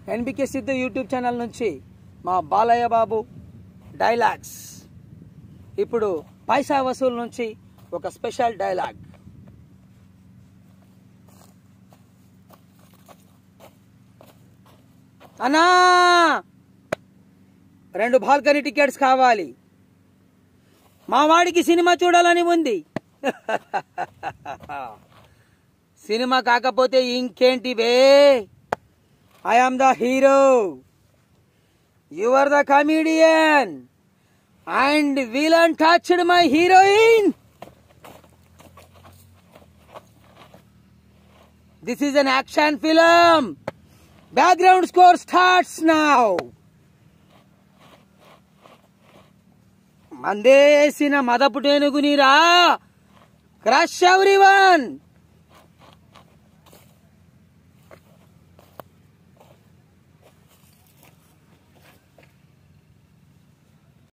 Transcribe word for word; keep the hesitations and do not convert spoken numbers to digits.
NBK Siddhu YouTube channel నుంచి మా Balayya Babu dialogues. ఇప్పుడు పైసా వసూలు నుంచి ఒక స్పెషల్ డైలాగ్. అన్నా రెండు బాల్కనీ టికెట్స్ కావాలి, మా వాడికి సినిమా చూడాలని ఉంది. సినిమా కాకపోతే ఇంకేంటి బే, I am the hero, you are the comedian and villain touched my heroine. This is an action film. Background score starts now. మందేసిన మదపు టేనుగునిరా, క్రష్ ఎవ్రీవన్.